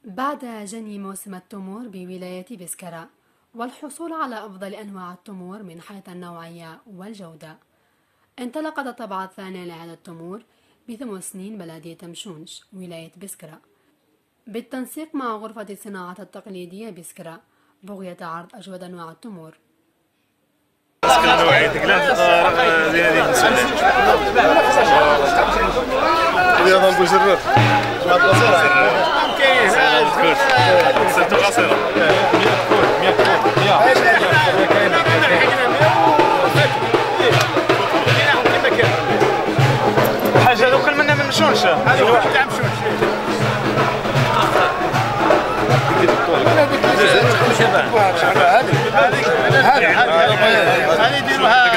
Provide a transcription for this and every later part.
بعد جني موسم التمور بولاية بسكرة والحصول على أفضل أنواع التمور من حيث النوعية والجودة، انطلقت الطبعة الثانية لعام التمور ب8 سنين بلدية مشونش ولاية بسكرة بالتنسيق مع غرفة الصناعة التقليدية بسكرة بغية عرض أجود أنواع التمور. حاجة هذوك منا من مشونش هذا واحد تاع مشونش هذه يديروها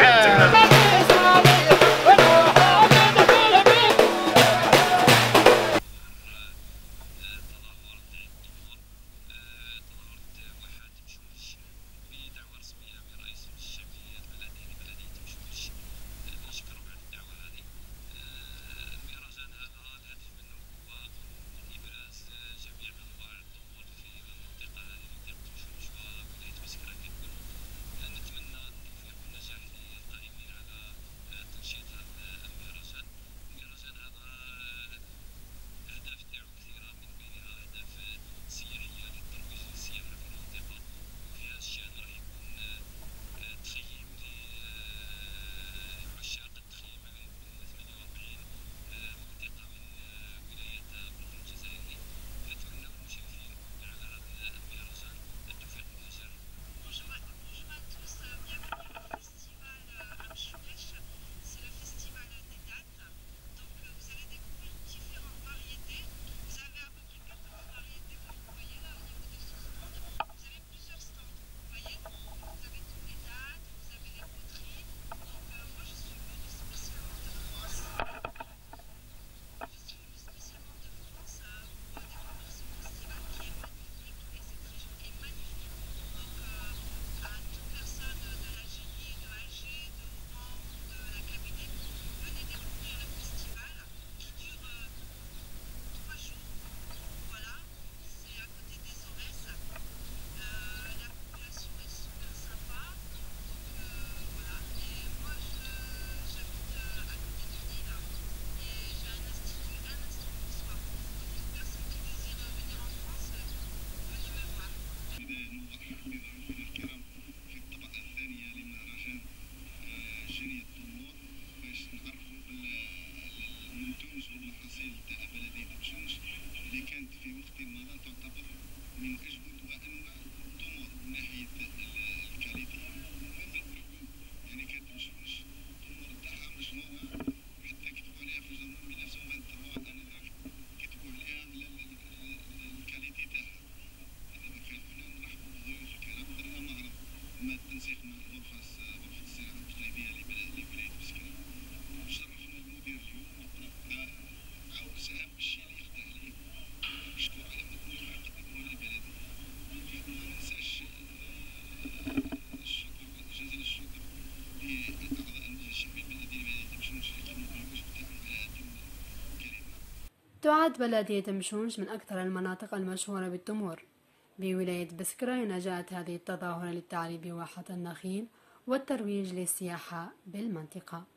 تعد بلدية مشونش من أكثر المناطق المشهورة بالتمور بولاية بسكرة، نجأت هذه التظاهرة للتعريب بواحة النخيل والترويج للسياحة بالمنطقة.